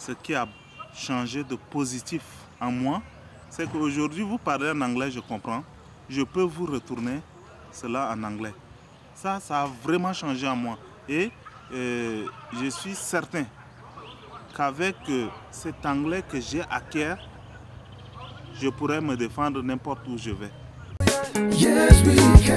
ce qui a changé de positif en moi, c'est qu'aujourd'hui, vous parlez en anglais, je comprends. Je peux vous retourner cela en anglais. Ça a vraiment changé en moi. Et je suis certain qu'avec cet anglais que j'ai acquis, je pourrais me défendre n'importe où je vais.